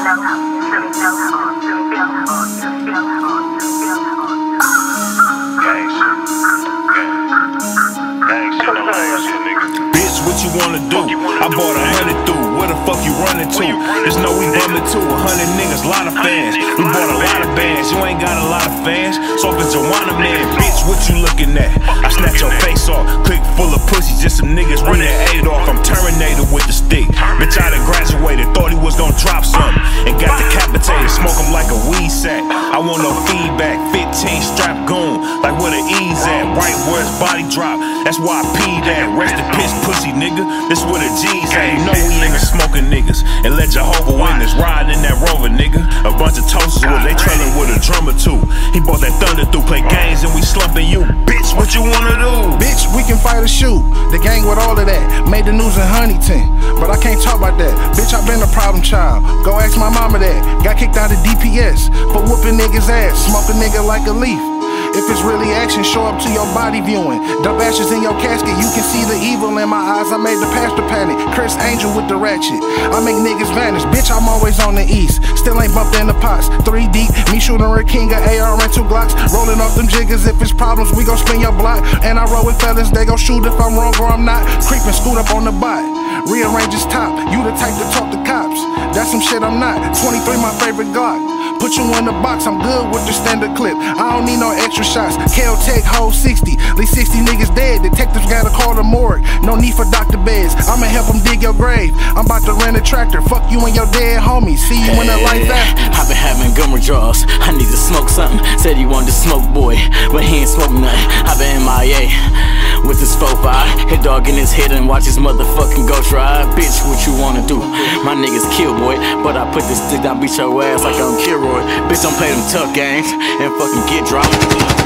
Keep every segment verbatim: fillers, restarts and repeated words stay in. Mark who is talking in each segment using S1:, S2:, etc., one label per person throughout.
S1: Bitch, what you wanna do? I bought a hundred through. Where the fuck you running to? Just know we bumming too. A hundred niggas, lot of fans. We bought a lot of bands. You ain't got a lot of fans. So if it's Joanna man, bitch, what you looking at? I snatch your face off. Click full of pussy, just some niggas running eight off. I'm Terminator with the stick. Bitch, I done graduated. Thought he was gonna drop something and got decapitated. Smoke him like a weed sack. I want no feedback. fifteen strap goon, like where the E's at. Right where his body drop. That's why I peed at. Rest in piss, pussy nigga. This where the G's at. You know we ain't smoking niggas. And let Jehovah Witness ride in that Rover, nigga. A bunch of toasters where they trailing with a drummer too. He bought that thunder through, play games and we slumping you. Bitch, what you wanna do?
S2: Bitch, we can fight or shoot. The gang with all of that. Made the news in Huntington, but I can't talk about that. Bitch, I been a problem child. Go ask my mama that. Got kicked out of D P S for whooping niggas ass. Smoke a nigga like a leaf. If it's really action, show up to your body viewing. Dump ashes in your casket, you can see the evil in my eyes. I made the pastor panic. Chris Angel with the ratchet. I make niggas vanish. Bitch, I'm always on the east. Still ain't bumped in the pots. Three deep, me shooting a king, a A R and two Glocks. Rolling off them jiggers. If it's problems, we gon' spin your block. And I roll with fellas, they gon' shoot if I'm wrong or I'm not. Creeping, scoot up on the bot. Rearrange his top. You the type to talk to cops. That's some shit I'm not. twenty-three, my favorite Glock. Put you in the box, I'm good with the standard clip. I don't need no extra shots. Kel-Tec hold sixty. Leave sixty niggas dead. Detectives gotta call the morgue. No need for doctor beds. I'ma help them dig your grave. I'm about to rent a tractor. Fuck you and your dead homies. See you in the life after.
S3: I've been having gun withdrawals. I need to smoke something. Said he wanted to smoke, boy, but he ain't smoke nothing. I've been M I A with this four five. Hit dog in his head and watch his motherfucking go try. Bitch, what you wanna do? My niggas kill, boy, but I put this stick down, beat your ass like I'm Kilroy. Bitch, don't play them tough games and fucking get dropped.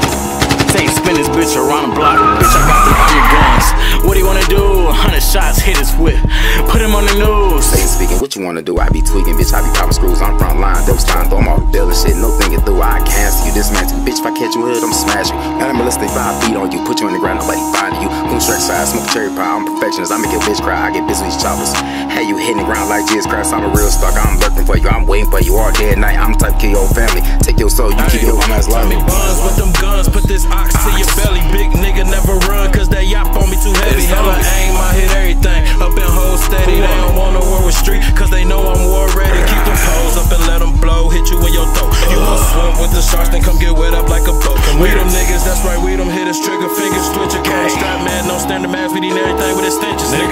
S3: Take spin this bitch around the block. Bitch, I got them hundred guns. What do you wanna do? Hundred shots, hit his whip. Put him on the news.
S4: Satan speaking, what you wanna do? I be tweaking, bitch, I be popping screws. I'm front line, double slime, throw them off the bill and shit. No thinking through, I cancel you, dismantle you. Bitch, if I catch you hood, I'm smash you. Animalistic five feet on you, put you on the ground, nobody finding you. Boom stretch side, smoke cherry pie, I'm perfectionist. I make a bitch cry, I get busy with these choppers. Hey, you hitting the ground like Jesus Christ, I'm a real stalk. I'm lurking for you, I'm waiting for you all day and night. I'm the type to kill your family. Take your soul, you keep your one ass life.
S1: Buns with them guns, put this ox to your belly. Big nigga never run, cause that yop on me too heavy. Hella aim, I hit everything. Up and hold steady, they don't wanna war with street, cause they know I'm war ready. Keep them hoes up and let them blow, hit you in your throat. You wanna swim with the sharks, then come get wet up like a boat. We them niggas, that's right, we them hitters, trigger fingers, twitch a gang. Strap man, no standard mask, we need everything with extensions, nigga.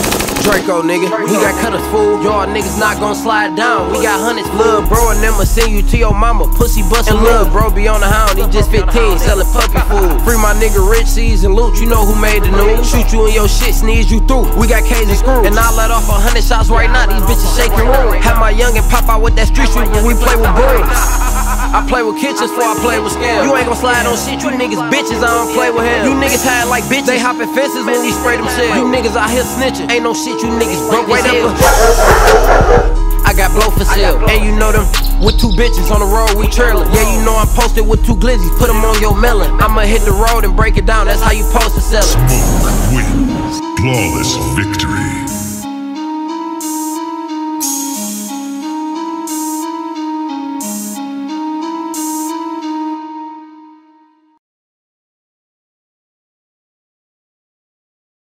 S5: Draco, nigga, we got cutters, fool. Y'all niggas not gon' slide down. We got hundreds, lil' bro, and I'ma send you to your mama. Pussy bustin', lil' bro, be on the hound. He just fifteen, sellin' puppy food. Free my nigga Rich Seas and Loot, you know who made the news. Shoot you in your shit, sneeze you through. We got K's and screws, and I let off a hundred shots right now. These bitches shaking room. Have my youngin' pop out with that street sweep when we play with brooms. I play with kitchens before I play with scams. You ain't gon' slide on shit, you niggas bitches, I don't play with him. You niggas had like bitches, they hoppin' fences when we spray them shells. You niggas out here snitching, ain't no shit, you niggas broke as hell. I got blow for sale, and you know them with two bitches on the road, we trailin'. Yeah, you know I'm posted with two glizzies, put them on your melon. I'ma hit the road and break it down, that's how you post to sell it.
S6: Smoke wins flawless victory.